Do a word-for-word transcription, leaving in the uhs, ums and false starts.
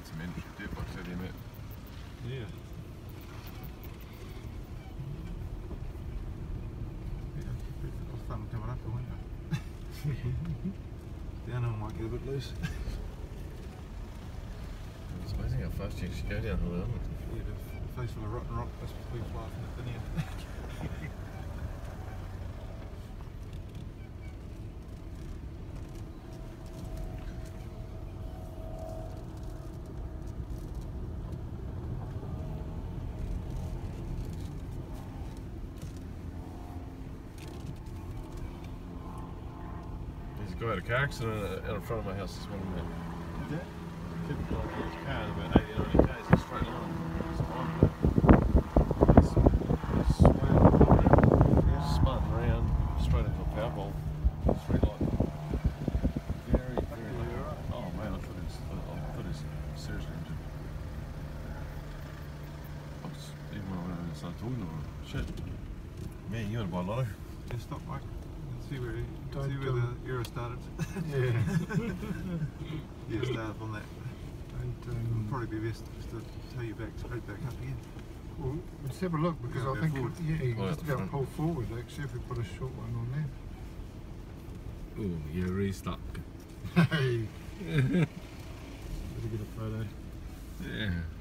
It's a mandatory dip, like I said, isn't it? Yeah. It's fun coming up the window. Downhill might get a bit loose. It's amazing how fast you actually go downhill, isn't it? Yeah, the face full of rotten rock, that's what keeps laughing at the end. There's a guy had a car accident out in front of my house this morning, mate. Yeah. Kept going in his car at about eighty, ninety k's in a straight line. It's fine, but it's, it's swayed on the yeah. Spun around straight into a power pole. Straight line. Very, very lucky. Oh man, I thought he was, I thought he was seriously injured. I was, even when I went over and started talking to him, shit. Man, you want to buy a lotto? Yeah, stop, Mike. See where, he, Don't see where the Euro started. Yeah. Yeah, started on that. And, It'll um, probably be best just to tow you back, straight back up again. well, let's have a look because Yeah, I go think forward. yeah, you Pull can out just the about front. pull forward actually if we put a short one on there. Oh, you're really stuck. Hey. Better get a photo. Yeah.